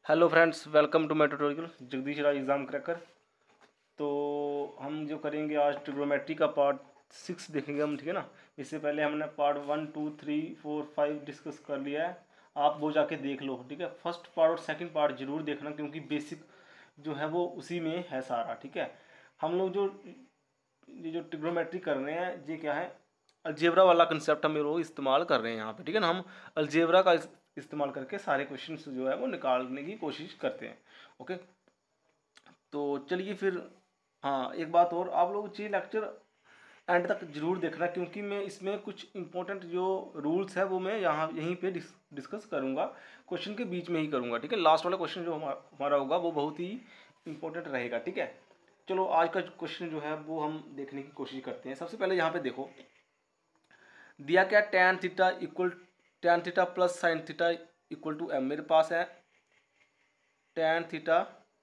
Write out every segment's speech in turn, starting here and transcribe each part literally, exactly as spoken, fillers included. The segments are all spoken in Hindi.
Hello friends, welcome to my tutorial Jagdish Raj exam cracker. तो हम जो करेंगे आज ट्रिग्नोमेट्री का पार्ट सिक्स देखेंगे हम, ठीक है ना। इससे पहले हमने part one two three four five discuss कर लिया है, आप वो जाके देख लो, ठीक है। फर्स्ट पार्ट और सेकंड पार्ट जरूर देखना क्योंकि बेसिक जो है वो उसी में है सारा, ठीक है। हम लोग जो ये जो ट्रिग्नोमेट्री कर रहे हैं ये क्या है, अलजेब्रा वाला कंसेप्ट हम लोग इस्तेमाल कर रहे हैं यहाँ पे, ठीक है ना। हम अलजेब्रा का इस्तेमाल करके सारे क्वेश्चन जो है वो निकालने की कोशिश करते हैं। ओके, तो चलिए फिर। हाँ, एक बात और, आप लोग ये लेक्चर एंड तक जरूर देखना क्योंकि मैं इसमें कुछ इंपॉर्टेंट जो रूल्स है वो मैं यहाँ यहीं पे डिस, डिस्कस करूँगा, क्वेश्चन के बीच में ही करूँगा, ठीक है। लास्ट वाला क्वेश्चन जो हमारा हमारा होगा वो बहुत ही इंपॉर्टेंट रहेगा, ठीक है। चलो आज का क्वेश्चन जो है वो हम देखने की कोशिश करते हैं। सबसे पहले यहाँ पे देखो दिया क्या, tan theta equal tan theta plus sine theta equal to M. मेरे पास है tan theta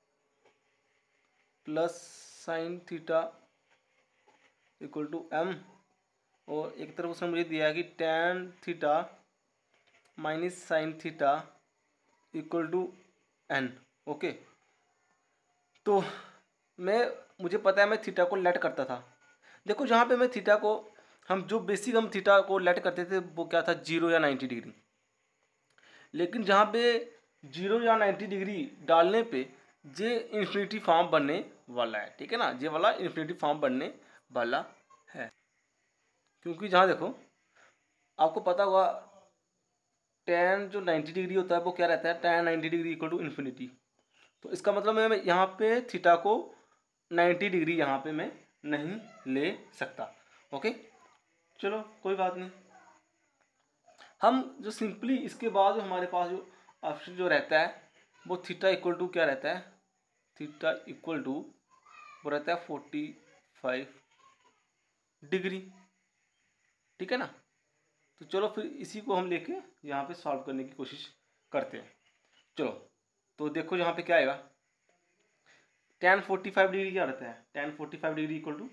plus sine theta equal to M, और एक तरफ उसने मुझे दिया है कि tan theta minus sine theta equal to N. Okay, तो मैं मुझे पता है मैं थीटा को लेट करता था। देखो जहाँ पे मैं थीटा को हम जो बेसिक हम थीटा को लेट करते थे वो क्या था, जीरो या नाइन्टी डिग्री। लेकिन जहाँ पे जीरो या नाइन्टी डिग्री डालने पे ये इन्फिनिटी फॉर्म बनने वाला है, ठीक है ना। ये वाला इन्फिनिटी फॉर्म बनने वाला है क्योंकि जहाँ देखो आपको पता होगा टेन जो नाइन्टी डिग्री होता है वो क्या रहता है, tan ninety degree equal to infinity. तो इसका मतलब मैं यहाँ पे थीटा को नाइन्टी डिग्री यहाँ पे मैं नहीं ले सकता। ओके, चलो कोई बात नहीं। हम जो सिंपली इसके बाद जो हमारे पास जो ऑप्शन जो रहता है वो थीटा इक्वल टू क्या रहता है, थीटा इक्वल टू वो रहता है फोर्टी फाइव डिग्री, ठीक है ना। तो चलो फिर इसी को हम लेके यहाँ पे सॉल्व करने की कोशिश करते हैं। चलो तो देखो यहाँ पे क्या आएगा, टेन फोर्टी फाइव डिग्री क्या रहता है, tan forty five degree equal to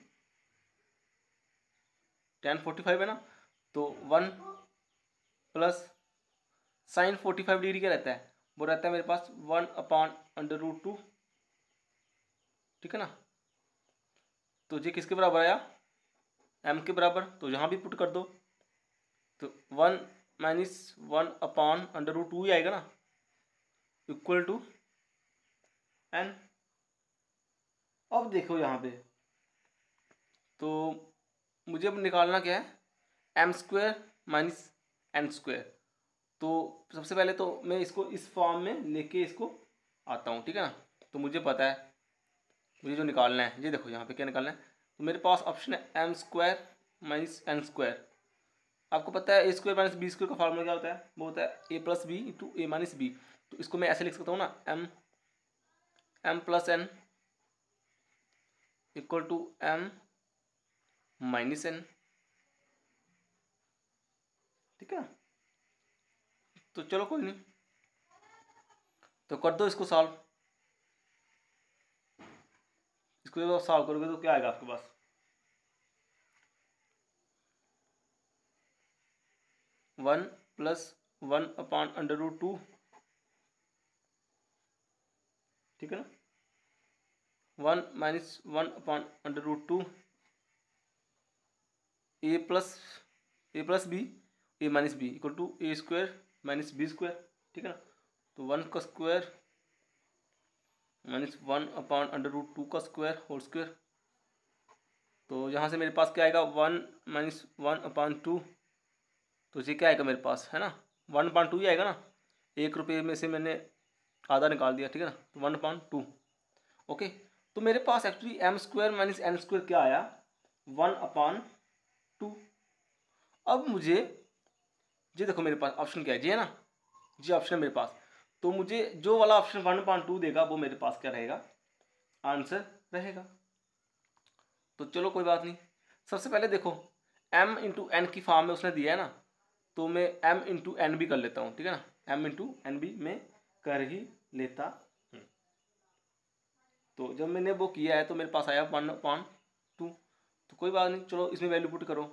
tan forty five है ना, तो one plus sine forty five degree क्या रहता है, वो रहता है मेरे पास one upon under root two, ठीक है ना। तो ये किसके बराबर आया, एम के बराबर, तो यहाँ भी पुट कर दो, तो one minus one upon under root two ही आएगा ना, इक्वल टू एन। अब देखो यहाँ पे तो मुझे अब निकालना क्या है, M square minus N square. तो सबसे पहले तो मैं इसको इस फॉर्म में लेके इसको आता हूँ, ठीक है ना। तो मुझे पता है मुझे जो निकालना है, ये देखो यहाँ पे क्या निकालना है, तो मेरे पास ऑप्शन है M square minus N square. आपको पता है A square minus B square का फार्मूला क्या होता है, वो होता है A plus B into A minus B. तो इसको मैं ऐसे लिख सकता हूँ ना, M M plus N equal to M minus N, ठीक है। तो चलो कोई नहीं, तो कर दो इसको सॉल्व। इसको जब सॉल्व करोगे तो क्या आएगा आपके पास, one plus one upon under root two, ठीक है ना, one minus one upon under root two, A plus A plus B A minus B equal to A square minus B square, ठीक है ना। तो वन का square minus one upon under root two का स्क्वायर होल स्क्वायर। तो यहाँ से मेरे पास क्या आएगा, one minus one upon two, तो ये क्या आएगा मेरे पास, है ना, वन अपॉन टू ही आएगा ना। एक रुपये में से मैंने आधा निकाल दिया, ठीक है ना, तो वन अपॉन टू। ओके, तो मेरे पास actually M square minus N square क्या आया, वन अपॉन टू। अब मुझे ये देखो मेरे पास ऑप्शन क्या है, जी है ना, जी ऑप्शन है मेरे पास। तो मुझे जो वाला ऑप्शन वन पॉइंट टू देगा वो मेरे पास क्या रहेगा, आंसर रहेगा। तो चलो कोई बात नहीं। सबसे पहले देखो m इंटू एन की फॉर्म में उसने दिया है ना, तो मैं m इंटू एन भी कर लेता हूँ, ठीक है ना, m इंटू एन भी मैं कर ही लेता हूँ। तो जब मैंने वो किया है तो मेरे पास आया वन पॉइंट टू। तो कोई बात नहीं, चलो इसमें वैल्यू पुट करो,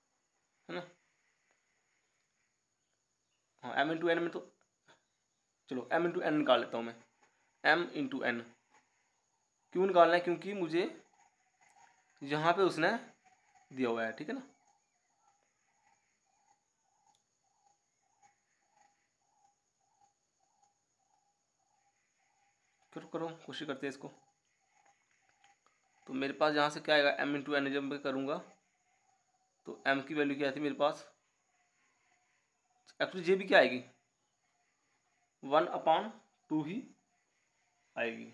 है ना। हाँ, m इंटू एन में तो चलो m इंटू एन निकाल लेता हूँ मैं, m इंटू एन। क्यों निकालना है? क्योंकि मुझे यहाँ पे उसने दिया हुआ है, ठीक है ना। करो करो कोशिश करते हैं इसको। तो मेरे पास यहाँ से क्या आएगा, m इंटू एन जब मैं करूँगा तो m की वैल्यू क्या थी मेरे पास, एक्चुअली जे भी क्या आएगी, वन अपॉन टू ही आएगी।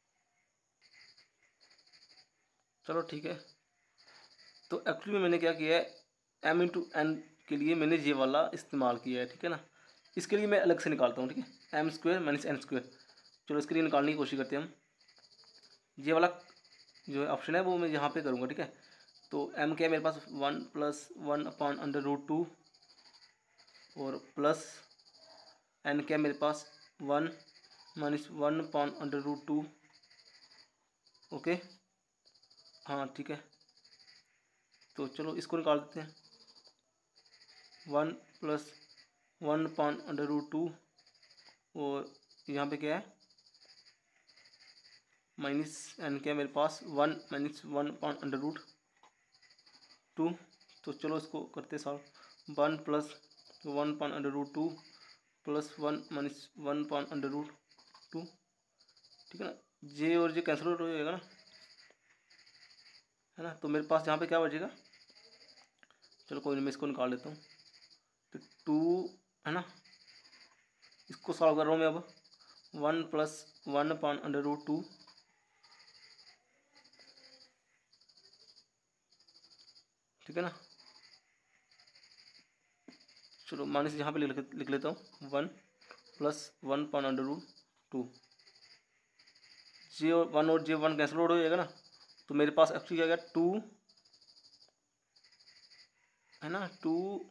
चलो ठीक है। तो एक्चुअली में मैंने क्या किया है, m इंटू एन के लिए मैंने ये वाला इस्तेमाल किया है, ठीक है ना। इसके लिए मैं अलग से निकालता हूँ, ठीक है, M square minus N square. चलो इसके लिए निकालने की कोशिश करते हैं हम। ये वाला जो है ऑप्शन है वो मैं यहाँ पे करूँगा, ठीक है। तो m क्या है मेरे पास, one plus one upon under root two, और प्लस n क्या है मेरे पास, one minus one upon under root two. Okay, हाँ ठीक है। तो चलो इसको निकाल देते हैं, one plus one upon under root two, और यहाँ पे क्या है माइनस एन क्या है मेरे पास, one minus one upon under root two. तो चलो इसको करते solve, one plus one upon under root two plus one minus one upon under root two, ठीक है ना। जे और जे कैंसिल हो जाएगा ना, है ना। तो मेरे पास यहाँ पे क्या बचेगा, चलो कोई नहीं मैं इसको निकाल लेता हूँ। तो टू है ना, इसको सॉल्व कर रहा हूँ मैं अब, one plus one upon under root two, ठीक है ना। चलो माइनस यहाँ पे लिख लिख लेता हूँ, one plus one upon under root two, J one और जे वन कैंसिल आउट हो जाएगा ना। तो मेरे पास एक्चुअली क्या गया, टू है ना, टू,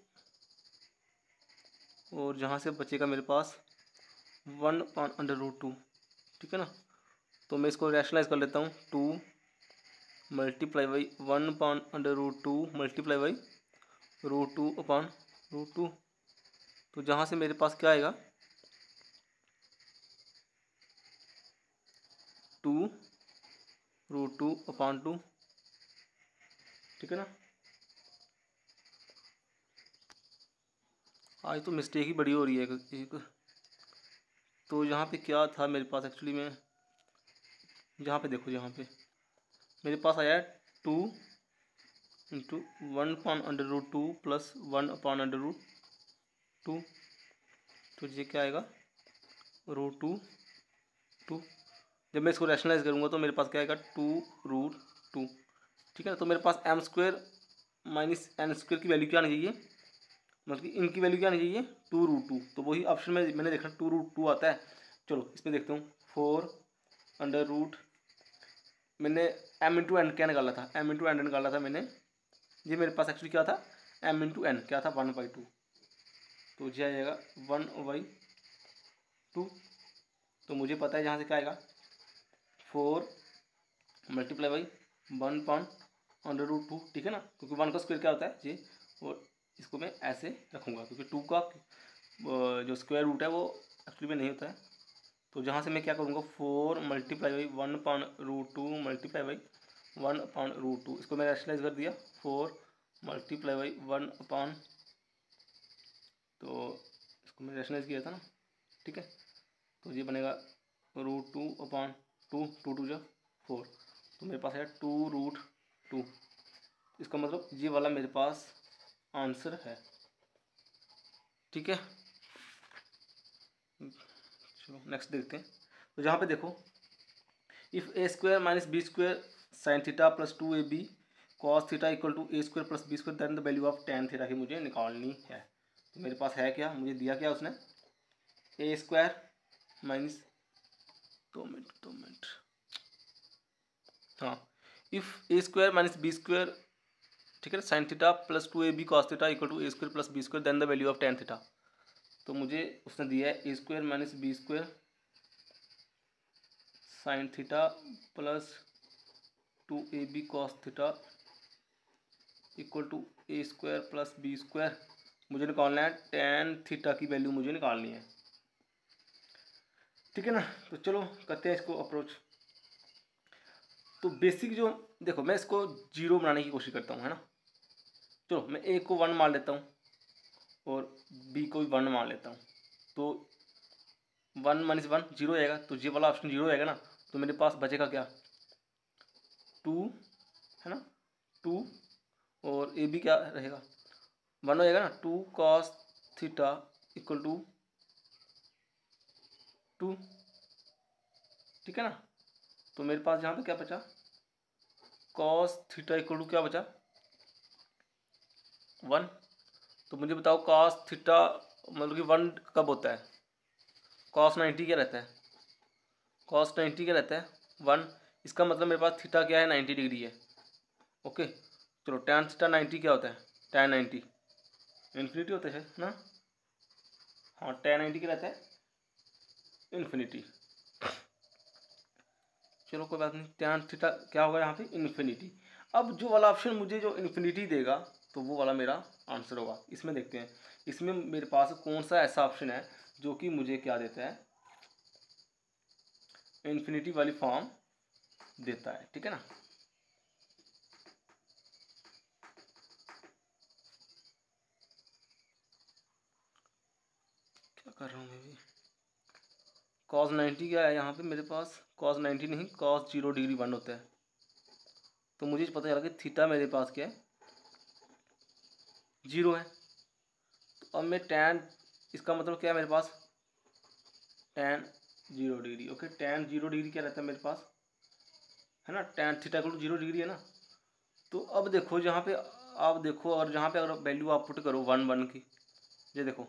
और जहाँ से बचेगा मेरे पास one upon under root two, ठीक है ना। तो मैं इसको रैशनलाइज कर लेता हूँ, two multiply by one upon under root two multiply by root two upon root two. तो जहाँ से मेरे पास क्या आएगा, two root two upon two, ठीक है ना। आज तो मिस्टेक ही बड़ी हो रही है एक। तो यहाँ पे क्या था मेरे पास एक्चुअली में, यहाँ पे देखो, यहाँ पे मेरे पास आया है two into one upon under root two plus one upon under root two. तो ये क्या आएगा, रूट टू टू। जब मैं इसको रैशनलाइज करूँगा तो मेरे पास क्या आएगा, टू रूट टू, ठीक है ना। तो मेरे पास M square minus N square की वैल्यू क्या आनी चाहिए, मतलब कि इनकी वैल्यू क्या आनी चाहिए, टू रूट टू। तो वही ऑप्शन में मैंने देखा टू रूट टू आता है। चलो इसमें देखता हूँ, फोर अंडर रूट, मैंने एम इंटू एन क्या निकाला था, एम इंटू एन निकाला था मैंने। ये मेरे पास एक्चुअली क्या था, एम इंटू एन क्या था, वन बाई टू। तो ये आ जाएगा वन बाई टू। तो मुझे पता है यहाँ से क्या आएगा, four multiply by one upon under root two, ठीक है ना। क्योंकि वन का स्क्वायर क्या होता है ये, और इसको मैं ऐसे रखूँगा क्योंकि टू का जो स्क्वायर रूट है वो एक्चुअली में नहीं होता है। तो जहाँ से मैं क्या करूँगा, four multiply by one upon root two multiply by one upon root two, इसको मैं रैशनलाइज कर दिया, four multiply by one upon, तो इसको मैं रैशनलाइज किया था ना, ठीक है। तो ये बनेगा root two upon two, two two जा फोर, तो मेरे पास है टू रूट टू। इसका मतलब ये वाला मेरे पास आंसर है, ठीक है। चलो नेक्स्ट देखते हैं। तो यहाँ पे देखो, if A square minus B square sine theta plus two A B cos theta equal to A square plus B square then the value of tan theta की मुझे निकालनी है। तो मेरे पास है क्या, मुझे दिया क्या उसने, ए स्क्वायर माइनस, दो मिनट दो मिनट हाँ, if A square minus B square, ठीक है, sine theta plus two A B cos theta equal to A square plus B square then the value of tan theta. तो मुझे उसने दिया है A square minus B square sine theta plus two A B cos theta equal to A square plus B square. मुझे निकालना है टेन थीटा की वैल्यू मुझे निकालनी है। ठीक है ना। तो चलो करते हैं इसको अप्रोच। तो बेसिक जो देखो, मैं इसको जीरो बनाने की कोशिश करता हूँ, है ना। चलो मैं ए को वन मान लेता हूँ और बी को भी वन मान लेता हूँ। तो वन माइनस वन जीरो आएगा, तो ये वाला ऑप्शन जीरो आएगा ना। तो मेरे पास बचेगा क्या, टू, है ना, टू, और ए बी क्या रहेगा, वन हो जाएगा ना। Two cos theta equal to two, ठीक है ना। तो मेरे पास यहाँ पे क्या बचा, कॉस थीटा इक्वल टू क्या बचा, वन। तो मुझे बताओ कॉस थीटा मतलब कि वन कब होता है, कॉस नाइन्टी क्या रहता है, कॉस नाइन्टी क्या रहता है, वन। इसका मतलब मेरे पास थीटा क्या है, नाइन्टी डिग्री है। ओके, चलो टैन थीटा नाइन्टी क्या होता है, टैन नाइन्टी इन्फिनिटी होता है ना। हाँ, टैन नाइन्टी क्या रहता है, इन्फिनिटी। चलो कोई बात नहीं, टैन थीटा क्या होगा यहाँ पे, इन्फिनिटी। अब जो वाला ऑप्शन मुझे जो इन्फिनिटी देगा तो वो वाला मेरा आंसर होगा। इसमें देखते हैं इसमें मेरे पास कौन सा ऐसा ऑप्शन है जो कि मुझे क्या देता है, इन्फिनिटी वाली फॉर्म देता है, ठीक है ना। क्या कर रहा हूँ मैं भी, कॉस नाइन्टी क्या है यहाँ पे मेरे पास, कॉस नाइन्टी नहीं, कॉस जीरो डिग्री वन होता है। तो मुझे पता चला कि थीटा मेरे पास क्या है, जीरो है। तो अब मैं टैन, इसका मतलब क्या है मेरे पास, tan zero degree. Okay, tan zero degree क्या रहता है मेरे पास, है ना, tan theta equal to zero degree है ना। तो अब देखो जहाँ पे आप देखो, और जहाँ पे अगर वैल्यू आप पुट करो वन वन की, ये देखो,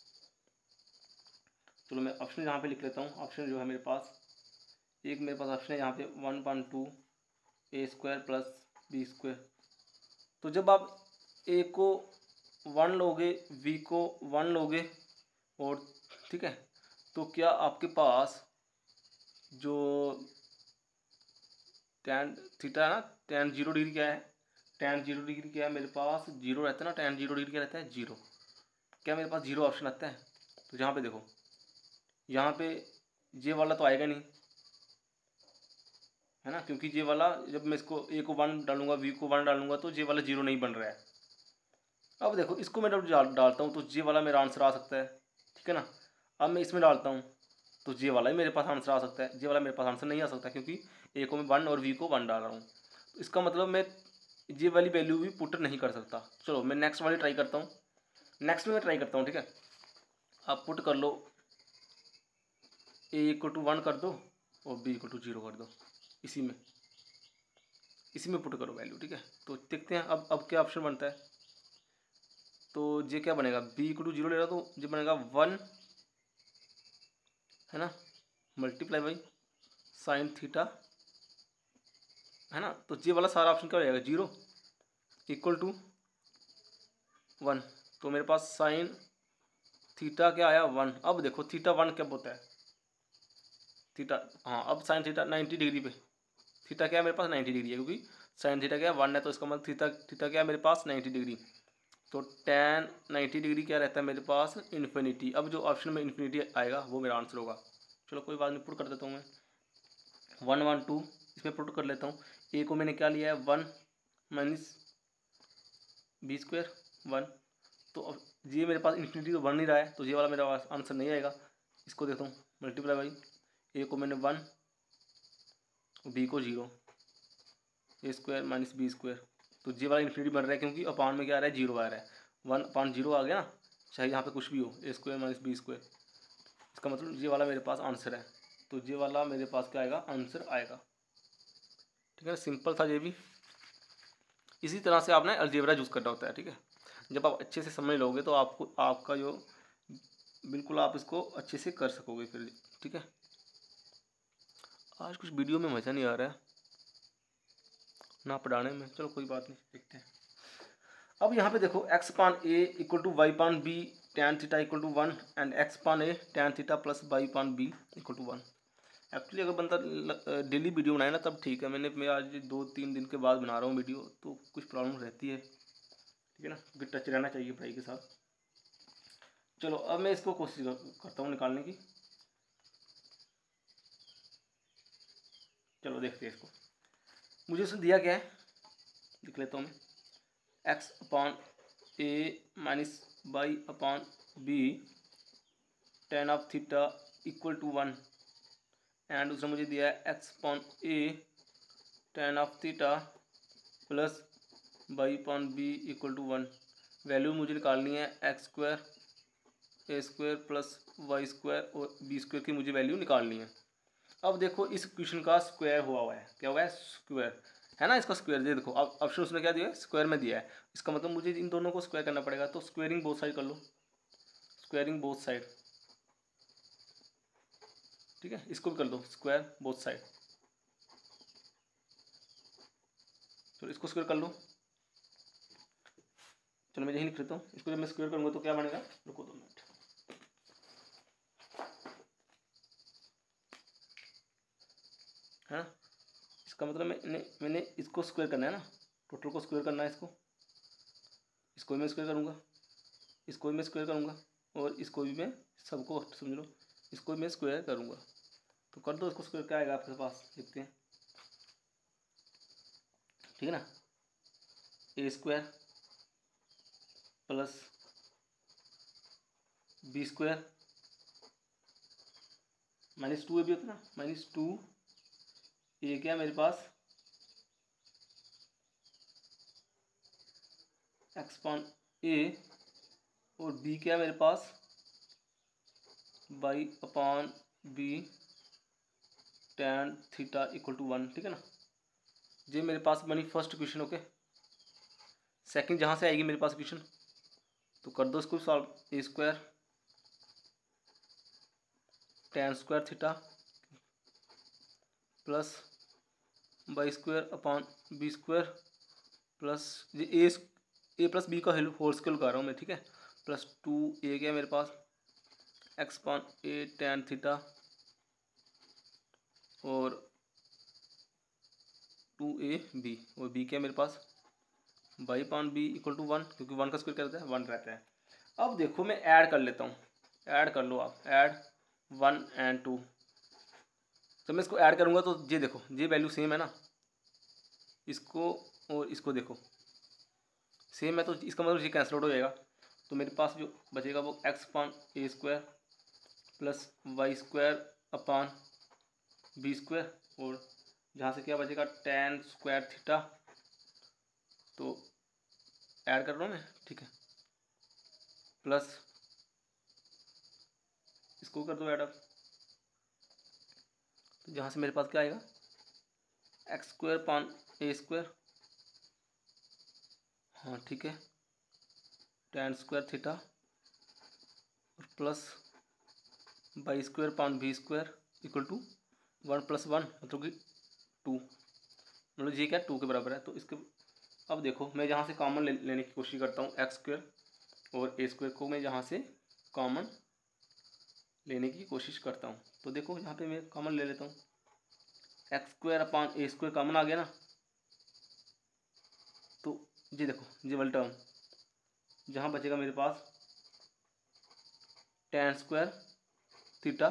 चलो मैं ऑप्शन यहाँ पे लिख लेता हूँ। ऑप्शन जो है मेरे पास, एक मेरे पास ऑप्शन है यहाँ पे one point two A square plus B square. तो जब आप ए को वन लोगे, वी को वन लोगे, और ठीक है, तो क्या आपके पास जो टैन थीटा है ना, टैन जीरो डिग्री क्या है, टैन जीरो डिग्री क्या है मेरे पास, जीरो रहता है ना। टैन जीरो डिग्री क्या रहता है, जीरो। क्या मेरे पास जीरो ऑप्शन आता है। तो यहाँ पे देखो, यहाँ पे ये वाला तो आएगा नहीं, है ना, क्योंकि ये वाला जब मैं इसको ए को वन डालूंगा, वी को वन डालूंगा, तो ये वाला जीरो नहीं बन रहा है। अब देखो इसको मैं जब डालता हूँ तो ये वाला मेरा आंसर आ सकता है, ठीक है ना। अब मैं इसमें डालता हूँ तो ये वाला ही मेरे पास आंसर आ सकता है, ये वाला मेरे पास आंसर नहीं आ सकता, क्योंकि ए को मैं वन और वी को वन डाल रहा हूँ। तो इसका मतलब मैं ये वाली वैल्यू भी पुट नहीं कर सकता। चलो मैं नेक्स्ट वाली ट्राई करता हूँ, नेक्स्ट में मैं ट्राई करता हूँ, ठीक है। आप पुट कर लो, ए इक्वल टू वन कर दो और बी इक्वल टू जीरो कर दो, इसी में इसी में पुट करो वैल्यू, ठीक है। तो देखते हैं अब अब क्या ऑप्शन बनता है। तो ये क्या बनेगा, बी इक्वल टू जीरो ले रहा तो ये बनेगा वन, है ना, मल्टीप्लाई बाई साइन थीटा, है ना। तो ये वाला सारा ऑप्शन क्या हो जाएगा, जीरो इक्वल टू वन। तो मेरे पास साइन थीटा क्या आया, वन। अब देखो थीटा वन कब होता है, थीटा, हाँ, अब साइन थीटा नाइन्टी डिग्री पे, थीटा क्या है मेरे पास, नाइन्टी डिग्री है, क्योंकि साइन थीटा क्या है, वन है, तो इसका मतलब थीटा थीटा क्या है मेरे पास, नाइन्टी डिग्री। तो टेन नाइन्टी डिग्री क्या रहता है मेरे पास, इन्फिनिटी। अब जो ऑप्शन में इन्फिनिटी आएगा वो मेरा आंसर होगा। चलो कोई बात नहीं, पुट कर देता हूँ मैं, वन वन टू इसमें पुट कर लेता हूँ। ए को मैंने क्या लिया है, one minus B square one. तो अब ये मेरे पास इन्फिनिटी तो बन नहीं रहा है, तो ये वाला मेरा आंसर नहीं आएगा। इसको देखता हूँ, मल्टीप्लाई बाई ए को मैंने वन, बी को zero, A square minus B square. तो जी वाला इन्फिनिटी बन रहा है, क्योंकि अपान में क्या आ रहा है, जीरो आ रहा है, वन अपान जीरो आ गया ना, चाहे यहाँ पे कुछ भी हो, A square minus B square. इसका मतलब ये वाला मेरे पास आंसर है। तो ये वाला मेरे पास क्या आएगा, आंसर आएगा, ठीक है। सिंपल था ये भी। इसी तरह से आपने अलजेब्रा यूज़ करना होता है, ठीक है। जब आप अच्छे से समझ लोगे तो आपको आपका जो बिल्कुल आप इसको अच्छे से कर सकोगे फिर, ठीक है। आज कुछ वीडियो में मज़ा नहीं आ रहा है ना पढ़ाने में, चलो कोई बात नहीं, देखते हैं। अब यहाँ पे देखो, X upon A equal to Y upon B tan theta equal to one and X upon A tan theta plus Y upon B equal to one. Actually अगर बंदा डेली वीडियो बनाए ना तब ठीक है, मैंने मैं आज दो तीन दिन के बाद बना रहा हूँ वीडियो, तो कुछ प्रॉब्लम रहती है, ठीक है ना, क्योंकि टच रहना चाहिए पढ़ाई के साथ। चलो अब मैं इसको कोशिश करता हूँ निकालने की। चलो देखते हैं इसको। मुझे उसने दिया क्या है, लिख लेता हूँ मैं, X upon A minus Y upon B tan of theta equal to one, and उसने मुझे दिया है X upon A tan of theta plus Y upon B equal to one. Value मुझे निकालनी है X square A square plus Y square और बी स्क्वायर की मुझे वैल्यू निकालनी है। अब देखो इस इक्वेशन का स्क्वायर हुआ हुआ है, क्या हुआ है, स्क्वायर है ना, इसका स्क्वायर। ये देखो अब ऑप्शन उसने क्या दिया है, स्क्वायर में दिया है, इसका मतलब मुझे इन दोनों को स्क्वायर करना पड़ेगा। तो स्क्वायरिंग बोथ साइड कर लो, स्क्वायरिंग बोथ साइड, ठीक है, इसको भी कर लो स्क्वायर बोथ साइड। चलो इसको स्क्वायर कर लो, चलो मैं यही लिख लेता हूँ। इसको जब मैं स्क्वायर करूँगा तो क्या बनेगा, रुको दो मिनट, है ना। इसका मतलब मैंने मैंने इसको स्क्वायर करना है ना, टोटल को स्क्वायर करना है, इसको इसको भी मैं स्क्वायर करूँगा, इसको भी मैं स्क्वायर करूँगा, और इसको भी मैं, सबको समझ लो, इसको भी मैं स्क्वायर करूँगा। तो कर दो इसको स्क्वायर, क्या आएगा आपके पास, लिखते हैं, ठीक है ना। A square plus B square minus two A भी होता है ना, माइनस टू ए क्या मेरे पास एक्स अपॉन ए, और बी क्या मेरे पास Y upon B tan theta equal to one, ठीक है ना। ये मेरे पास बनी फर्स्ट इक्वेशन। ओके, सेकंड जहाँ से आएगी मेरे पास इक्वेशन, तो कर दो इसको solve. A square tan square theta plus Y square upon B square plus ये ए ए प्लस बी का होल स्क्वायर लगा रहा हूँ मैं, ठीक है, प्लस टू ए क्या है मेरे पास X upon A tan theta और टू ए बी, और बी क्या है मेरे पास Y upon B equal to one, क्योंकि वन का स्क्वायर क्या रहता है, वन रहता है। अब देखो मैं ऐड कर लेता हूँ, ऐड कर लो आप, ऐड वन एंड टू। जब मैं इसको ऐड करूँगा तो ये देखो ये वैल्यू सेम है ना, इसको और इसको देखो सेम है, तो इसका मतलब ये कैंसिल आउट हो जाएगा। तो मेरे पास जो बचेगा वो X upon A square plus Y square upon B square, और जहाँ से क्या बचेगा टेन स्क्वायर थीटा, तो ऐड कर रहा हूँ मैं, ठीक है, प्लस इसको कर दो ऐड अप, तो जहाँ से मेरे पास क्या आएगा X square upon A square, हाँ ठीक है, टेन स्क्वायर थीटा और plus Y square upon B square equal to one plus one मतलब कि टू, मतलब ये क्या टू के बराबर है। तो इसके अब देखो मैं जहाँ से कॉमन ले, लेने की कोशिश करता हूँ, एक्स स्क्वायर और ए स्क्वायर को मैं जहाँ से कॉमन लेने की कोशिश करता हूँ, तो देखो यहाँ पे मैं कॉमन ले लेता हूँ, X square upon A square common आ गया ना, तो ये देखो ये वाला टर्म जहाँ बचेगा मेरे पास टेन स्क्वायर थीटा,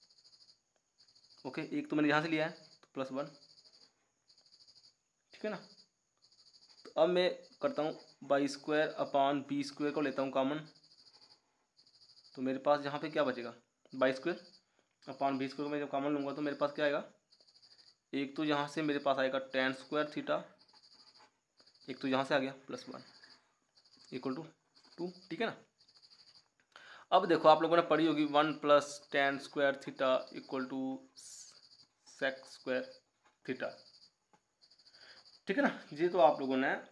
ओके, एक तो मैंने यहाँ से लिया है तो प्लस वन, ठीक है ना। तो अब मैं करता हूँ Y square upon B square को लेता हूँ कॉमन, तो मेरे पास यहाँ पे क्या बचेगा Y square upon B square को मैं जब कॉमन लूँगा तो मेरे पास क्या आएगा, एक तो यहाँ से मेरे पास आएगा टेन स्क्वायर थीटा, एक तो यहाँ से आ गया plus one equal to two, ठीक है ना। अब देखो आप लोगों ने पढ़ी होगी one plus tan square theta equal to sec square theta, ठीक है ना, ये तो आप लोगों ने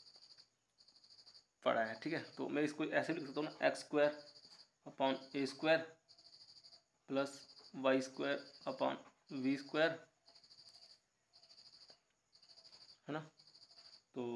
पढ़ा है, ठीक है। तो मैं इसको ऐसे लिख सकता हूँ ना, X square upon A square plus Y square upon V square, है ना। तो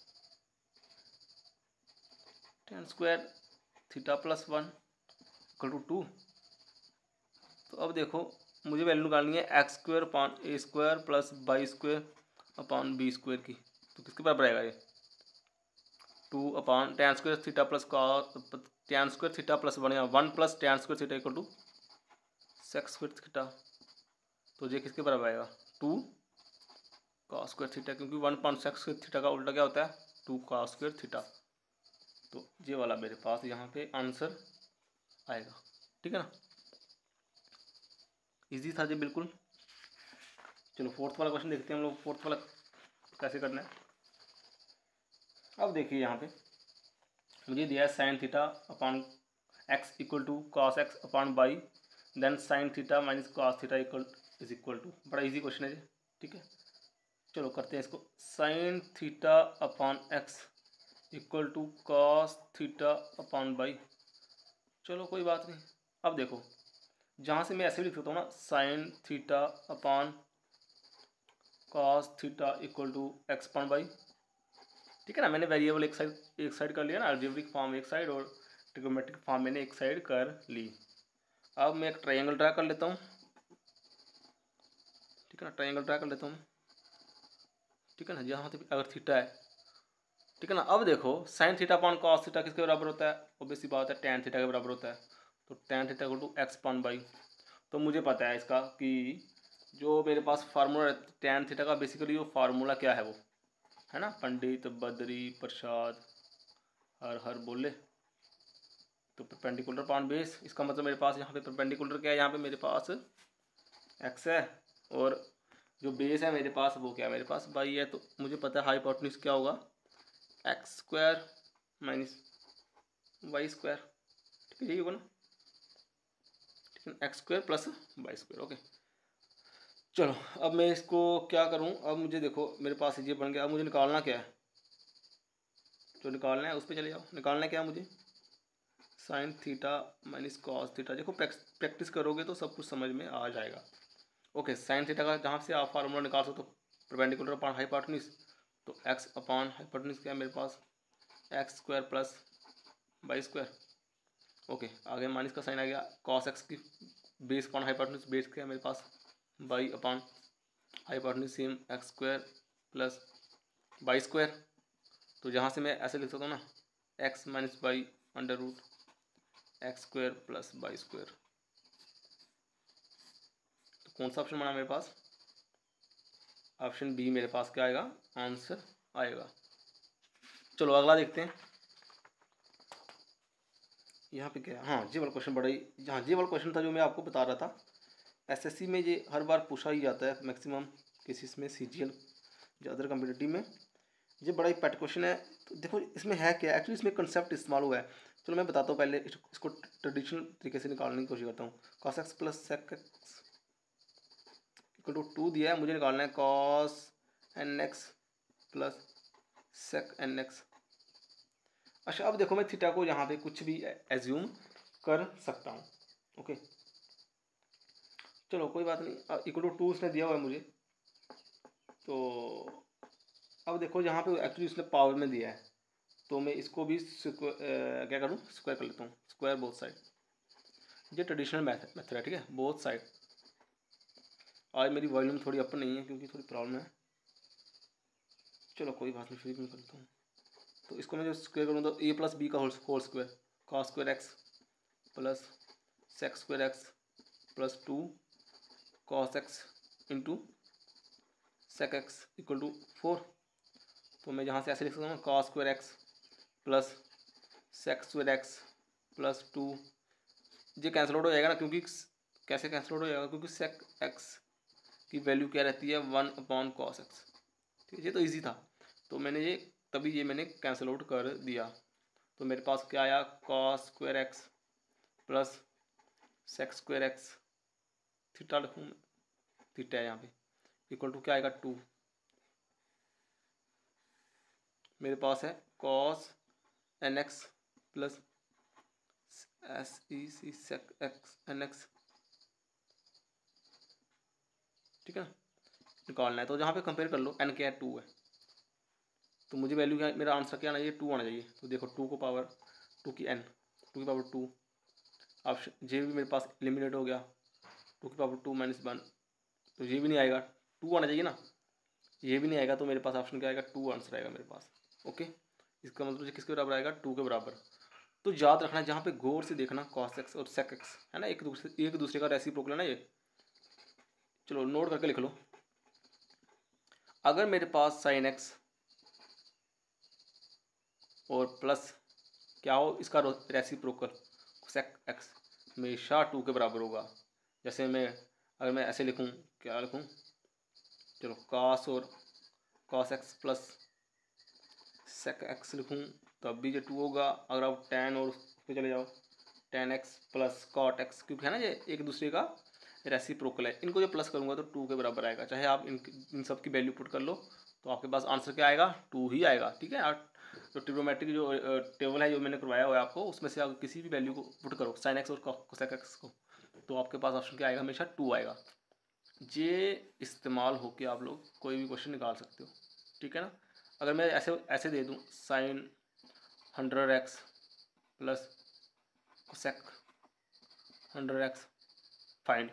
tan square theta plus one equal to two. तो अब देखो मुझे वैल्यू निकालनी है X square upon A square plus Y square upon B square की, तो किसके बराबर आएगा ये two upon tan square theta plus tan square theta plus one, या one plus tan square theta equal to sec square theta, तो ये किसके बराबर आएगा टू कॉस स्क्वायर थीटा, क्योंकि one upon sec square theta का उल्टा क्या होता है, टू कॉस स्क्वायर थीटा। तो ये वाला मेरे पास यहाँ पे आंसर आएगा, ठीक है ना। इजी था जी बिल्कुल। चलो फोर्थ वाला क्वेश्चन देखते हैं हम लोग, फोर्थ वाला कैसे करना है। अब देखिए यहाँ पे मुझे दिया है sine theta upon X equal to cos X upon Y, then sine theta minus cos theta equal is equal to. बड़ा इजी क्वेश्चन है जी, ठीक है। चलो करते हैं इसको। Sine theta upon X equal to cos theta upon Y. चलो कोई बात नहीं। अब देखो जहाँ से मैं ऐसे भी लिख सकता हूँ ना, sine theta upon cos theta equal to X upon Y, ठीक है ना। मैंने वेरिएबल एक साइड एक साइड कर लिया ना, अलजेब्रिक फॉर्म एक साइड और ट्रिग्नोमेट्रिक फॉर्म मैंने एक साइड कर ली। अब मैं एक ट्रायंगल ड्रा कर लेता हूँ, ठीक है ना। ट्रायंगल ड्रा कर लेता हूँ, ठीक है ना, जहाँ तक अगर थीटा है, ठीक है ना। अब देखो sine theta upon cos theta किसके बराबर होता है, ऑब्वियस सी बात है टैन थीटा के बराबर होता है। तो tan theta equal to X upon Y. तो मुझे पता है इसका कि जो मेरे पास फार्मूला टैन थीटा का, बेसिकली वो फार्मूला क्या है वो है ना, पंडित बद्री प्रसाद हर हर बोले। तो परपेंडिकुलर अपॉन बेस, इसका मतलब मेरे पास यहाँ पे परपेंडिकुलर क्या है, यहाँ पे मेरे पास एक्स है और जो बेस है मेरे पास वो क्या है, मेरे पास बाई है। तो मुझे पता है हाइपोटेन्यूज क्या होगा, X square minus Y square, ठीक है, यही होगा ना, ठीक है, X square plus Y square. Okay चलो अब मैं इसको क्या करूँ। अब मुझे देखो मेरे पास ये बन गया। अब मुझे निकालना क्या है, जो निकालना है उस पर चले जाओ। निकालना क्या है मुझे, sine theta minus cos theta. देखो प्रैक्टिस करोगे तो सब कुछ समझ में आ जाएगा। ओके साइन थीटा का जहाँ से आप फार्मूला निकाल सकते हो, परपेंडिकुलर अपॉन हाइपोटेन्यूज। तो एक्स अपॉन हाइपोटेन्यूज क्या है मेरे पास, X square plus Y square. Okay आगे माइनस का साइन आ गया, कॉस एक्स की बेस अपॉन हाइपोटेन्यूज, बेस क्या है मेरे पास Y upon hypotenuse same X square plus Y square. तो जहाँ से मैं ऐसे लिख सकता हूँ ना, X minus Y under root X square plus Y square. तो कौन सा ऑप्शन बना मेरे पास, ऑप्शन बी मेरे पास क्या आएगा, आंसर आएगा। चलो अगला देखते हैं। यहाँ पे क्या है, हाँ ये वाला क्वेश्चन बड़ा ही, हाँ ये वाला क्वेश्चन था जो मैं आपको बता रहा था। एसएससी में ये हर बार पूछा ही जाता है मैक्सिमम केसेस में, सीजीएल या अदर कम्पिटिटिव में। ये बड़ा ही पेट क्वेश्चन है। तो देखो इसमें है क्या, एक्चुअली इसमें कंसेप्ट इस्तेमाल हुआ है। चलो मैं बताता हूँ पहले, इसको ट्रेडिशनल तरीके से निकालने की कोशिश करता हूँ। Cos x plus sec x equal to two दिया है, मुझे निकालना है cos N x plus sec N X. अच्छा अब देखो मैं थीटा को यहाँ पे कुछ भी एज्यूम कर सकता हूँ। ओके चलो कोई बात नहीं, इक्वल टू टू उसने दिया हुआ है मुझे। तो अब देखो यहाँ पे एक्चुअली उसने पावर में दिया है, तो मैं इसको भी क्या करूँ, स्क्वायर कर लेता हूँ, स्क्वायर बोथ साइड। ये ट्रेडिशनल मेथड मेथड है, ठीक है, बोथ साइड। आज मेरी वॉल्यूम थोड़ी अप नहीं है क्योंकि थोड़ी प्रॉब्लम है। चलो कोई बात नहीं, फिर मैं करता हूँ। तो इसको मैं जो स्क्वायर करूँ तो ए प्लस बी का whole whole square, cos square x plus sec square x plus two cos x into sec x equal to four. तो मैं यहाँ से ऐसे लिख सकता हूँ, cos square x plus sec square x plus two. ये कैंसिल आउट हो जाएगा ना, क्योंकि कैसे कैंसिल आउट हो जाएगा, क्योंकि सेक एक्स की वैल्यू क्या रहती है, वन अपॉन कॉस एक्स। ठीक है, ये तो इजी था, तो मैंने ये तभी ये मैंने कैंसिल आउट कर दिया। तो मेरे पास क्या आया, cos square x plus sec square x, theta लिखूँ, थीटा है यहाँ पे, इक्वल टू क्या आएगा, टू। मेरे पास है cos N x plus S E C sec x n x, ठीक है, निकालना है। तो जहाँ पे कंपेयर कर लो, एन क्या है, टू है, तो मुझे वैल्यू क्या, मेरा आंसर क्या आना चाहिए, टू आना चाहिए। तो देखो टू को पावर टू की एन, टू की पावर टू, ऑप्शन जे भी मेरे पास एलिमिनेट हो गया, टू की पावर टू माइनस वन, तो ये भी नहीं आएगा, टू आना चाहिए ना, ये भी नहीं आएगा। तो मेरे पास ऑप्शन क्या आएगा, टू आंसर आएगा मेरे पास। ओके इसका मतलब किसके बराबर आएगा, टू के बराबर। तो याद रखना, जहाँ पे गौर से देखना, कॉस एक्स और सेक एक्स है ना, एक दूसरे एक दूसरे का रेसिप्रोकल है ना ये। चलो नोट करके लिख लो। अगर मेरे पास साइन एक्स और प्लस क्या हो इसका रेसिप्रोकल सेक एक्स हमेशा टू के बराबर होगा। जैसे मैं अगर मैं ऐसे लिखूं, क्या लिखूं, चलो कॉस और cos x plus sec x लिखूं तब भी ये टू होगा। अगर आप टेन और उस पे चले जाओ, tan x plus cot x, क्योंकि है ना ये एक दूसरे का रेसिप्रोकल है, इनको जो प्लस करूंगा तो टू के बराबर आएगा। चाहे आप इन इन सब की वैल्यू पुट कर लो तो आपके पास आंसर क्या आएगा, टू ही आएगा। ठीक है, आप जो ट्रिग्नोमेट्रिक जो टेबल है जो मैंने करवाया हुआ है आपको, उसमें से आप किसी भी वैल्यू को पुट करो, साइन एक्स और कोसेक एक्स को, तो आपके पास ऑप्शन क्या आएगा, हमेशा टू आएगा। ये इस्तेमाल होके आप लोग कोई भी क्वेश्चन निकाल सकते हो। ठीक है ना। अगर मैं ऐसे ऐसे दे दूँ sine hundred x plus cosec hundred x find,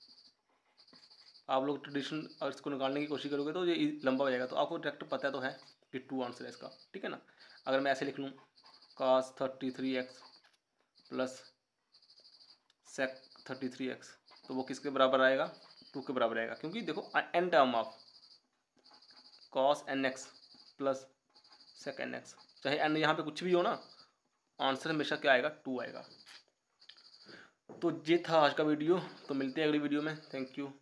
आप लोग ट्रेडिशन और इसको निकालने की कोशिश करोगे तो ये लंबा हो जाएगा, तो आपको डायरेक्ट पता तो है कि टू आंसर है इसका। ठीक है ना। अगर मैं ऐसे लिख लूँ cos thirty three x plus sec thirty three x, तो वो किसके बराबर आएगा, टू के बराबर आएगा, क्योंकि देखो n term of cos N x plus sec N x, चाहे एन यहाँ पे कुछ भी हो ना, आंसर हमेशा क्या आएगा, टू आएगा। तो ये था आज का वीडियो, तो मिलते हैं अगली वीडियो में। Thank you.